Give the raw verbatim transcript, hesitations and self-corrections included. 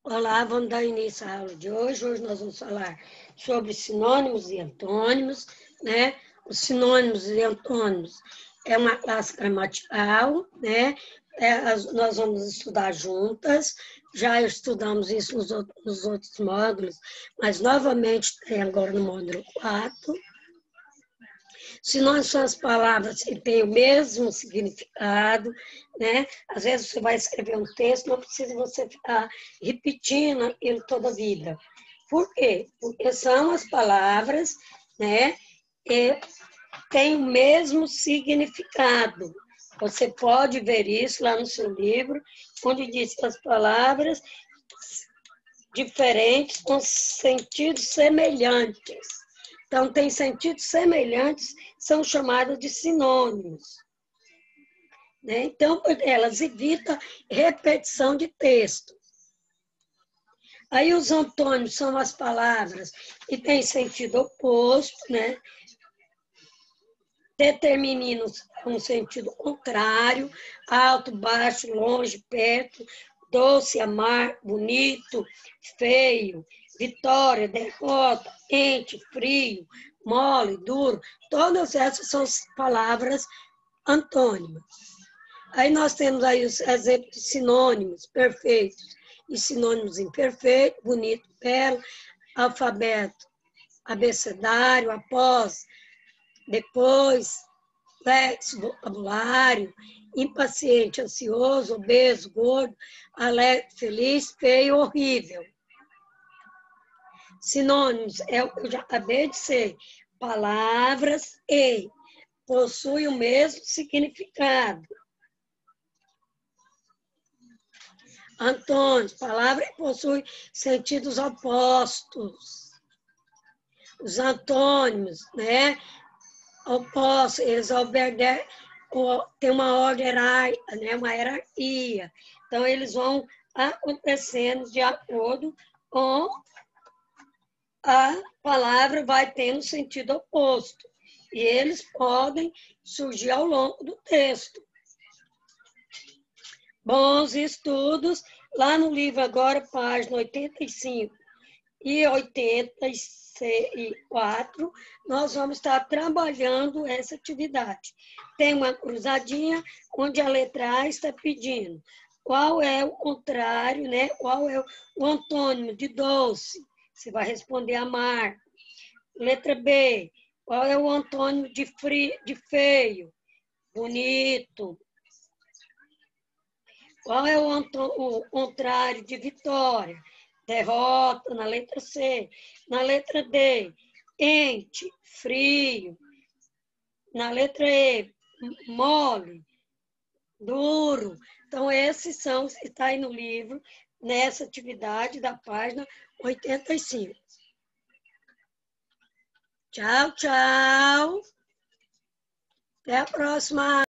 Olá, vamos dar início à aula de hoje. Hoje nós vamos falar sobre sinônimos e antônimos, né? Os sinônimos e antônimos é uma classe gramatical, né? É, as, nós vamos estudar juntas, já estudamos isso nos outros, nos outros módulos, mas novamente tem agora no módulo quatro. Sinônimos são as palavras que têm o mesmo significado, né? Às vezes você vai escrever um texto, não precisa você ficar repetindo aquilo toda a vida. Por quê? Porque são as palavras, né? Que têm o mesmo significado. Você pode ver isso lá no seu livro, onde diz que as palavras diferentes com sentidos semelhantes. Então, tem sentidos semelhantes, são chamadas de sinônimos. Né? Então, elas evitam repetição de texto. Aí, os antônimos são as palavras que têm sentido oposto, né? Determininos um sentido contrário, alto, baixo, longe, perto, doce, amar, bonito, feio, vitória, derrota, quente, frio, mole, duro. Todas essas são palavras antônimas. Aí nós temos aí os exemplos de sinônimos perfeitos e sinônimos imperfeitos, bonito, belo, alfabeto, abecedário, após, depois, léxico, vocabulário, impaciente, ansioso, obeso, gordo, alegre, feliz, feio, horrível. Sinônimos é o que eu já acabei de dizer, palavras e possuem o mesmo significado. Antônimos, palavras que possuem sentidos opostos. Os antônimos, né? Opostos, eles obedecem, tem uma ordem hierárquica, né? Uma hierarquia. Então, eles vão acontecendo de acordo com a palavra vai tendo sentido oposto. E eles podem surgir ao longo do texto. Bons estudos. Lá no livro agora, página oitenta e cinco e oitenta e quatro, nós vamos estar trabalhando essa atividade. Tem uma cruzadinha onde a letra A está pedindo qual é o contrário, né? Qual é o antônimo de doce? Você vai responder amar. Letra B, qual é o antônimo de, frio, de feio? Bonito. Qual é o, o contrário de vitória? Derrota, na letra C. Na letra D, quente, frio. Na letra E, mole, duro. Então, esses são, está aí no livro, nessa atividade da página oitenta e cinco. Tchau, tchau. Até a próxima.